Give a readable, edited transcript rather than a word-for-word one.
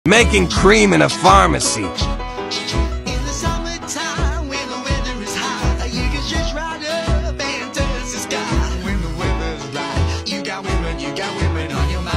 making cream in a pharmacy. In the summertime, when the weather is hot, you can just ride up and touch the sky. When the weather's right, you got women on your mind.